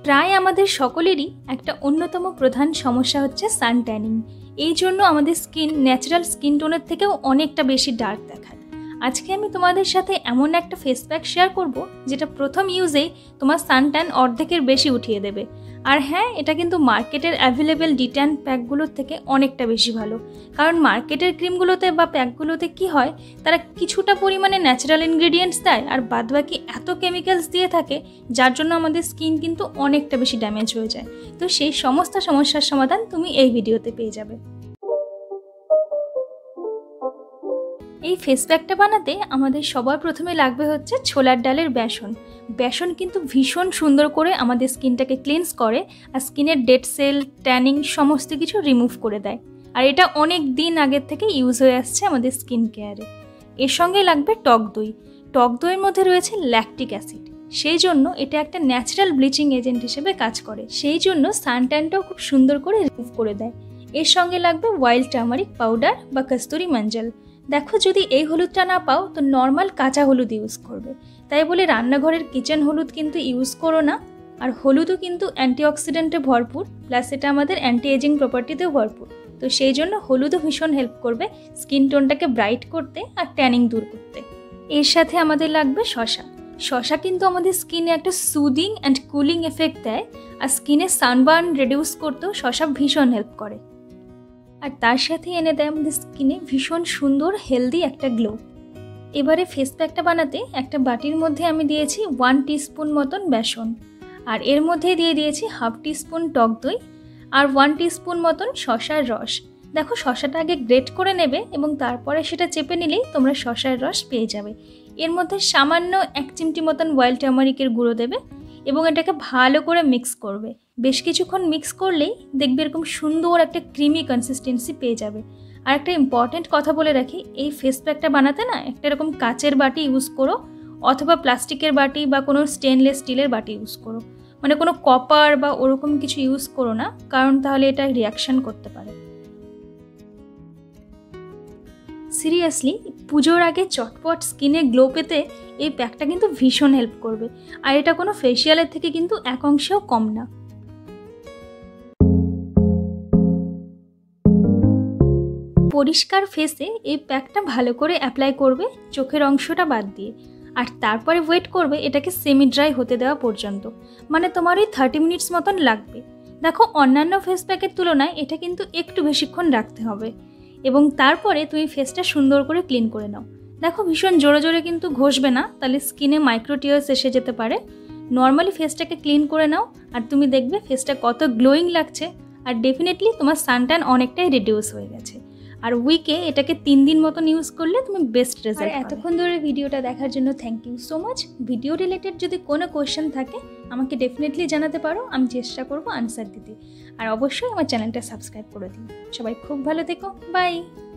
প্রায় আমাদের সকলেরই একটা অন্যতম প্রধান সমস্যা হচ্ছে সান ট্যানিং। এই জন্য আমাদের স্কিন ন্যাচারাল স্কিন টোনের থেকেও অনেকটা বেশি ডার্ক দেখায়। আজকে আমি তোমাদের সাথে এমন একটা ফেস প্যাক শেয়ার করব যেটা প্রথম ইউজেই তোমার সান ট্যান অর্ধেকের বেশি উঠিয়ে দেবে। আর হ্যাঁ, এটা কিন্তু মার্কেটের অ্যাভেলেবেল ডিট্যান প্যাকগুলোর থেকে অনেকটা বেশি ভালো, কারণ মার্কেটের ক্রিমগুলোতে বা প্যাকগুলোতে কি হয়, তারা কিছুটা পরিমাণে ন্যাচারাল ইনগ্রেডিয়েন্টস দেয় আর বাদবাকি এত কেমিক্যালস দিয়ে থাকে, যার জন্য আমাদের স্কিন কিন্তু অনেকটা বেশি ড্যামেজ হয়ে যায়। তো সেই সমস্ত সমস্যার সমাধান তুমি এই ভিডিওতে পেয়ে যাবে। এই ফেস প্যাকটা বানাতে আমাদের সবার প্রথমে লাগবে হচ্ছে ছোলার ডালের বেসন। বেসন কিন্তু ভীষণ সুন্দর করে আমাদের স্কিনটাকে ক্লিনস করে আর স্কিনের ডেড সেল, ট্যানিং সমস্ত কিছু রিমুভ করে দেয়। আর এটা অনেক দিন আগের থেকে ইউজ হয়ে আসছে আমাদের স্কিন কেয়ারে। এর সঙ্গে লাগবে টক দই। টক দইয়ের মধ্যে রয়েছে ল্যাকটিক অ্যাসিড, সেই জন্য এটা একটা ন্যাচারাল ব্লিচিং এজেন্ট হিসেবে কাজ করে, সেই জন্য সান ট্যানটাও খুব সুন্দর করে রিমুভ করে দেয়। এর সঙ্গে লাগবে ওয়াইল্ড টার্মারিক পাউডার বা কস্তুরি মঞ্জল। দেখো, যদি এই হলুদটা না পাও তো নর্মাল কাঁচা হলুদ ইউজ করবে, তাই বলে রান্নাঘরের কিচেন হলুদ কিন্তু ইউজ করো না। আর হলুদও কিন্তু অ্যান্টিঅক্সিডেন্টে ভরপুর, প্লাস এটা আমাদের অ্যান্টি এজিং প্রপার্টিতেও ভরপুর, তো সেই জন্য হলুদও ভীষণ হেল্প করবে স্কিন টোনটাকে ব্রাইট করতে আর ট্যানিং দূর করতে। এর সাথে আমাদের লাগবে শসা। শসা কিন্তু আমাদের স্কিনে একটা সুদিং অ্যান্ড কুলিং এফেক্ট দেয়, আর স্কিনে সানবার্ন রিডিউস করতেও শসা ভীষণ হেল্প করে। আর তার সাথে এনে দেয় আমাদের স্কিনে ভীষণ সুন্দর হেলদি একটা গ্লো। এবারে ফেস প্যাকটা বানাতে একটা বাটির মধ্যে আমি দিয়েছি 1 টিস্পুন মতন বেসন, আর এর মধ্যে দিয়ে দিয়েছি 1/2 টিস্পুন টক দই আর 1 টিস্পুন মতন শসার রস। দেখো, শসাটা আগে গ্রেট করে নেবে এবং তারপরে সেটা চেপে নিলেই তোমরা শসার রস পেয়ে যাবে। এর মধ্যে সামান্য 1 চিমটি মতন ওয়াইল্ড টার্মারিকের গুঁড়ো দেবে এবং এটাকে ভালো করে মিক্স করবে। বেশ কিছুক্ষণ মিক্স করলেই দেখবে এরকম সুন্দর একটা ক্রিমি কনসিস্টেন্সি পেয়ে যাবে। আর একটা ইম্পর্টেন্ট কথা বলে রাখি, এই ফেস প্যাকটা বানাতে না একটা এরকম কাচের বাটি ইউজ করো, অথবা প্লাস্টিকের বাটি বা কোনো স্টেনলেস স্টিলের বাটি ইউজ করো, মানে কোনো কপার বা ওরকম কিছু ইউজ করো না, কারণ তাহলে এটা রিয়াকশন করতে পারে। সিরিয়াসলি, পুজোর আগে চটপট স্কিনে গ্লো পেতে এই প্যাকটা কিন্তু ভীষণ হেল্প করবে, আর এটা কোনো ফেসিয়ালের থেকে কিন্তু এক অংশেও কম না। পরিষ্কার ফেসে এই প্যাকটা ভালো করে অ্যাপ্লাই করবে, চোখের অংশটা বাদ দিয়ে, আর তারপরে ওয়েট করবে এটাকে সেমি ড্রাই হতে দেওয়া পর্যন্ত, মানে তোমার ওই 30 মিনিটস মতন লাগবে। দেখো, অন্যান্য ফেস প্যাকের তুলনায় এটা কিন্তু একটু বেশিক্ষণ রাখতে হবে, এবং তারপরে তুমি ফেসটা সুন্দর করে ক্লিন করে নাও। দেখো, ভীষণ জোরে জোরে কিন্তু ঘষবে না, তাহলে স্কিনে মাইক্রো টিয়ার্স এসে যেতে পারে। নর্মালি ফেসটাকে ক্লিন করে নাও আর তুমি দেখবে ফেসটা কত গ্লোয়িং লাগছে, আর ডেফিনেটলি তোমার সানট্যান অনেকটাই রিডিউস হয়ে গেছে। আর উইকে এটাকে 3 দিন মতন ইউজ করলে তুমি বেস্ট রেজাল্ট পাবে। এতক্ষণ ধরে ভিডিওটা দেখার জন্য thank you so much. Video related যদি কোনো কোয়েশ্চেন থাকে আমাকে ডেফিনেটলি জানাতে পারো, আমি চেষ্টা করবো আনসার দিতে। আর অবশ্যই আমার চ্যানেলটা সাবস্ক্রাইব করে দিন। সবাই খুব ভালো থেকো, বাই।